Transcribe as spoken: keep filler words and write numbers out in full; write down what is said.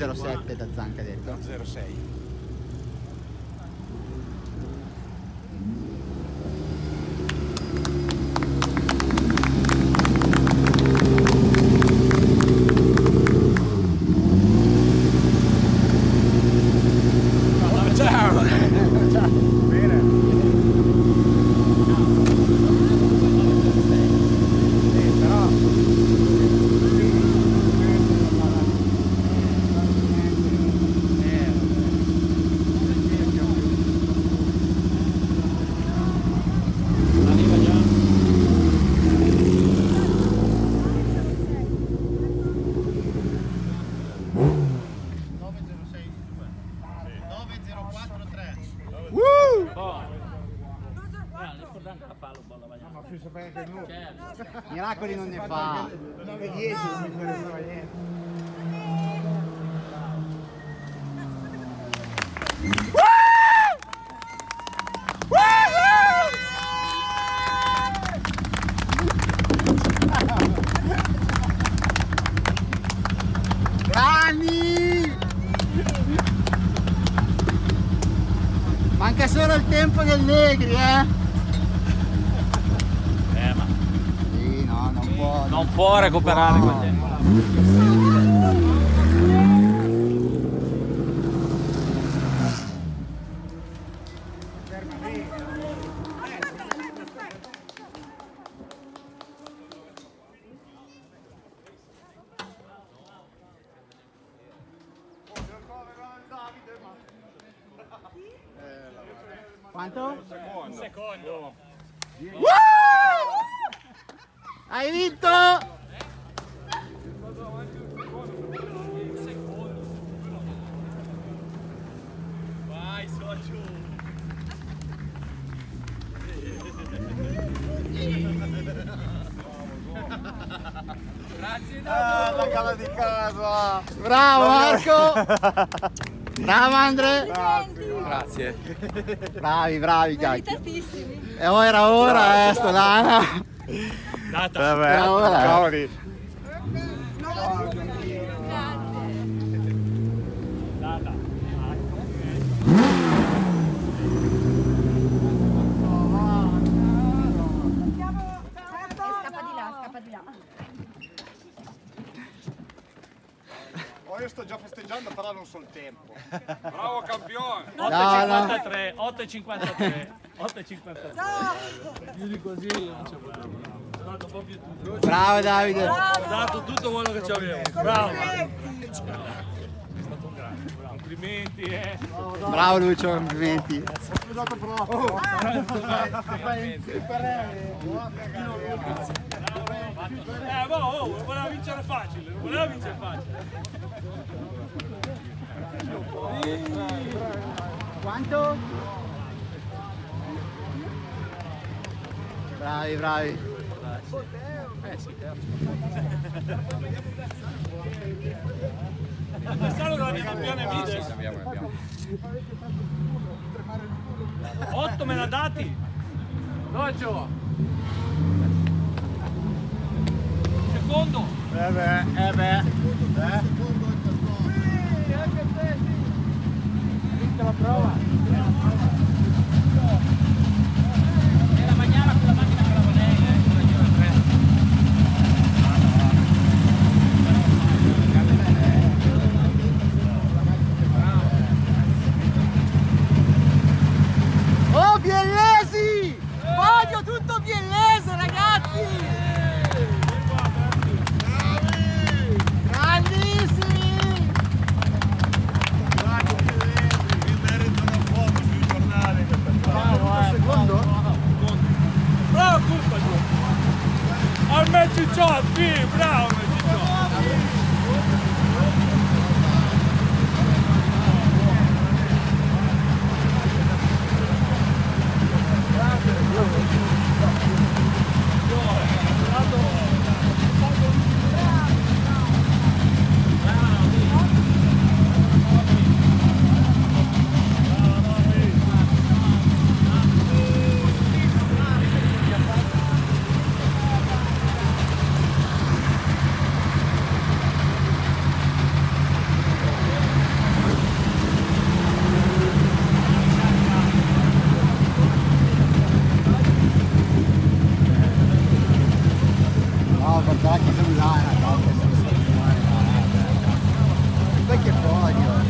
zero sette da Zanca detto. zero sei. Miracoli non ne fa. nove dieci non mi interessava niente. Grandi! Manca solo il tempo del Negri, eh? Eh, ma sì, no, non può. Non, non può recuperare quel tempo. Quanto? Un secondo. Woo! Hai vinto! Vai, socio. Grazie, Ah, la cala di casa! Bravo Marco! Bravo Andre! Grazie. Bravi, bravi, cacchio. Meritatissimi. E ora era ora, eh, sto Lana. Data. Vabbè, Ora. cavoli. Data. Scappa di là, scappa di là. Oh, io sto già festeggiando, però non so il tempo. Bravo campione! otto e cinquantatré, otto e cinquantatré, otto e cinquantatré. Più di così non c'è problema. Ho dato un po' più tutto. Bravo Davide. Ho dato tutto quello che c'avevo. Bravo. È stato un grande, bravo. Complimenti, eh. Bravo Lucio, complimenti. Eh, boh, oh, voleva vincere facile, voleva vincere facile. Quanto? Bravi, bravi. Eh sì, certo. Quest'anno non abbiamo più nemici. otto me l'ha dati. Doggio. Secondo. Eh beh, eh beh. Eh? La prova. Era Magnara con la macchina che lavora lei, Oh, Biellesi! Voglio tutto Biellese, ragazzi! Grandissimi! podio.